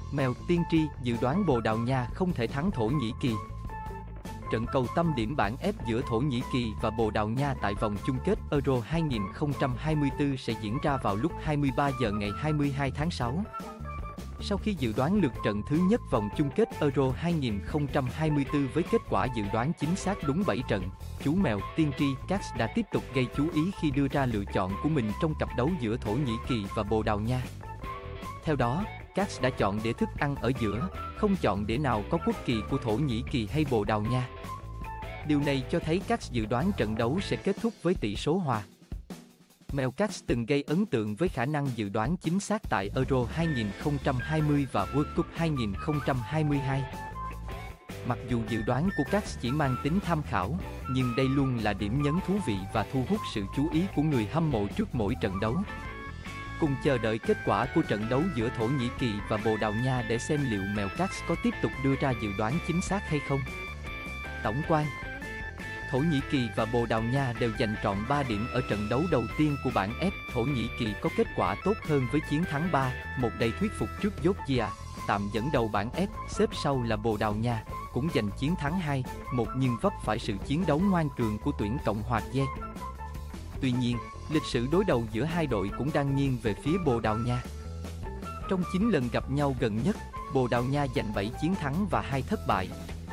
Mèo tiên tri dự đoán Bồ Đào Nha không thể thắng Thổ Nhĩ Kỳ. Trận cầu tâm điểm bảng F giữa Thổ Nhĩ Kỳ và Bồ Đào Nha tại vòng chung kết Euro 2024 sẽ diễn ra vào lúc 23 giờ ngày 22 tháng 6. Sau khi dự đoán lượt trận thứ nhất vòng chung kết Euro 2024 với kết quả dự đoán chính xác đúng 7 trận, chú mèo tiên tri Cax đã tiếp tục gây chú ý khi đưa ra lựa chọn của mình trong cặp đấu giữa Thổ Nhĩ Kỳ và Bồ Đào Nha. Theo đó, Cax đã chọn đĩa thức ăn ở giữa, không chọn đĩa nào có quốc kỳ của Thổ Nhĩ Kỳ hay Bồ Đào Nha. Điều này cho thấy Cax dự đoán trận đấu sẽ kết thúc với tỷ số hòa. Mèo Cax từng gây ấn tượng với khả năng dự đoán chính xác tại Euro 2020 và World Cup 2022. Mặc dù dự đoán của Cax chỉ mang tính tham khảo, nhưng đây luôn là điểm nhấn thú vị và thu hút sự chú ý của người hâm mộ trước mỗi trận đấu. Cùng chờ đợi kết quả của trận đấu giữa Thổ Nhĩ Kỳ và Bồ Đào Nha để xem liệu mèo Cax có tiếp tục đưa ra dự đoán chính xác hay không. Tổng quan: Thổ Nhĩ Kỳ và Bồ Đào Nha đều giành trọn 3 điểm ở trận đấu đầu tiên của bảng F. Thổ Nhĩ Kỳ có kết quả tốt hơn với chiến thắng 3-1 đầy thuyết phục trước Georgia, tạm dẫn đầu bảng F. Xếp sau là Bồ Đào Nha, cũng giành chiến thắng 2-1 nhưng vấp phải sự chiến đấu ngoan cường của tuyển Cộng hòa Czech. Tuy nhiên, lịch sử đối đầu giữa hai đội cũng đang nghiêng về phía Bồ Đào Nha. Trong 9 lần gặp nhau gần nhất, Bồ Đào Nha giành 7 chiến thắng và 2 thất bại.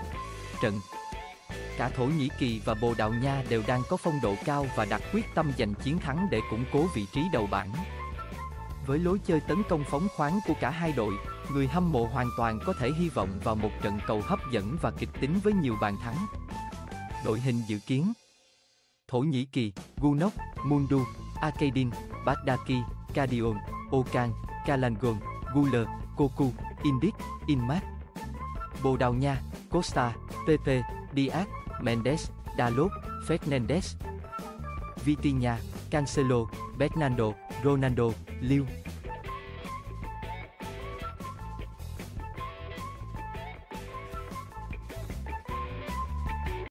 Cả Thổ Nhĩ Kỳ và Bồ Đào Nha đều đang có phong độ cao và đặt quyết tâm giành chiến thắng để củng cố vị trí đầu bảng. Với lối chơi tấn công phóng khoáng của cả hai đội, người hâm mộ hoàn toàn có thể hy vọng vào một trận cầu hấp dẫn và kịch tính với nhiều bàn thắng. Đội hình dự kiến: Thổ Nhĩ Kỳ, Gunok, Mundu, Akadin, Baghdaki, Kadion, Okan, Kalangon, Guler, Koku, Indik, Inmat. Bồ Đào Nha, Costa, Pepe, Diaz, Mendes, Dalot, Fernandes. Vitinha, Cancelo, Bernardo, Ronaldo, Liu.